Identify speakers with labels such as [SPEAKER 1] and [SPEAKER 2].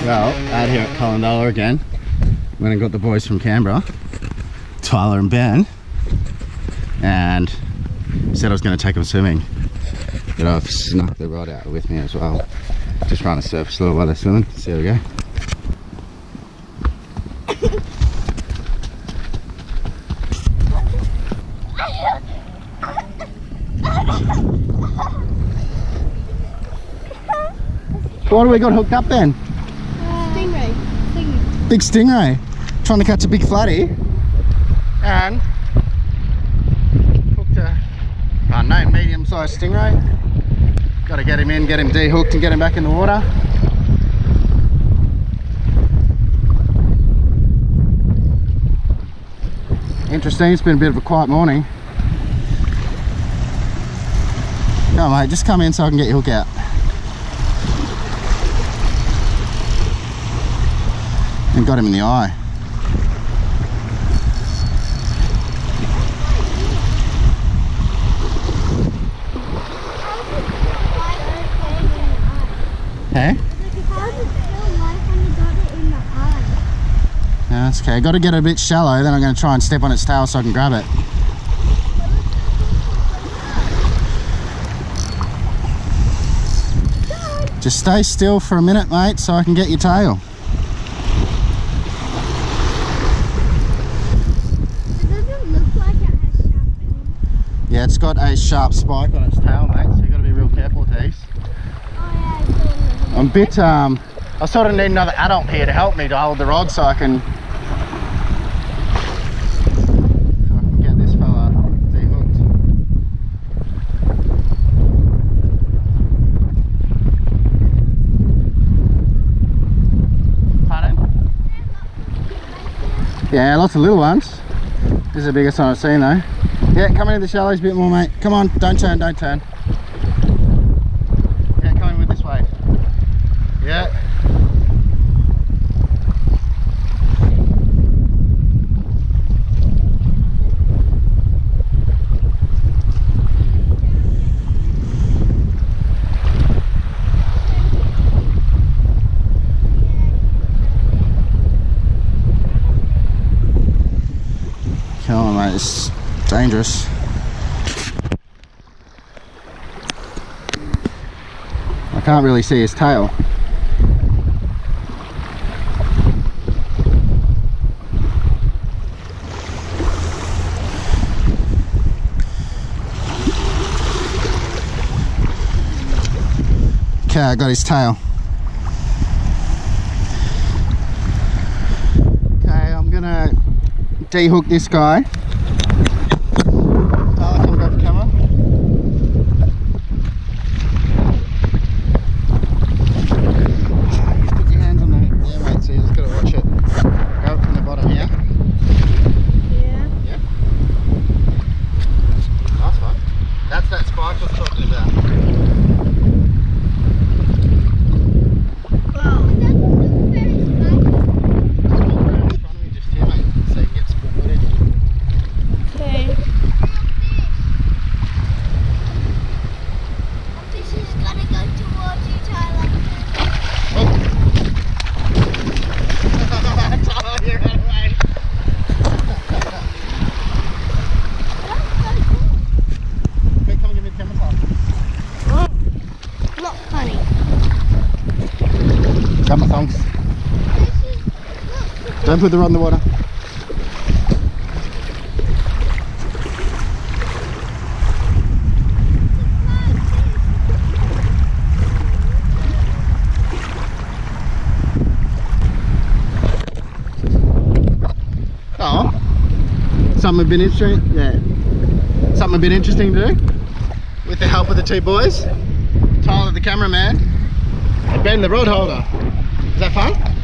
[SPEAKER 1] Well, out here at Callendala again. Went and got the boys from Canberra, Tyler and Ben, and said I was going to take them swimming, but I've snuck the rod out with me as well. Just trying to surface a little while they're swimming. So here we go. What do we got hooked up then? Stingray. Big stingray. Trying to catch a big flatty. And hooked a unknown medium-sized stingray. Got to get him in, get him de-hooked and get him back in the water. Interesting, it's been a bit of a quiet morning. Come on mate, just come in so I can get your hook out. And got him in the eye. Hey? Yeah, that's okay. Got to get it a bit shallow, then I'm going to try and step on its tail so I can grab it. Just stay still for a minute, mate, so I can get your tail. Yeah, it's got a sharp spike on its tail, mate, so you've got to be real careful with these. I'm a bit, I sort of need another adult here to help me to hold the rod so I can get this fella de-hooked. Pardon? Yeah, lots of little ones. This is the biggest one I've seen though. Yeah, come into the shallows a bit more, mate. Come on, don't turn, don't turn. Yeah, come in with this wave. Yeah. Come on, mate, it's dangerous. I can't really see his tail. Okay, I got his tail. Okay, I'm gonna de-hook this guy. Tyler, come grab the camera. Just put your hands on the... Yeah, mate, so you just gotta watch it. Grab it from the bottom here. Yeah. Yeah. Nice one. That's that spike I was talking about. Got my thongs. Don't put the rod in the water. Oh, something a bit interesting. Yeah, something a bit interesting to do with the help of the two boys. Tyler, the cameraman, and Ben, the rod holder. Is that fun?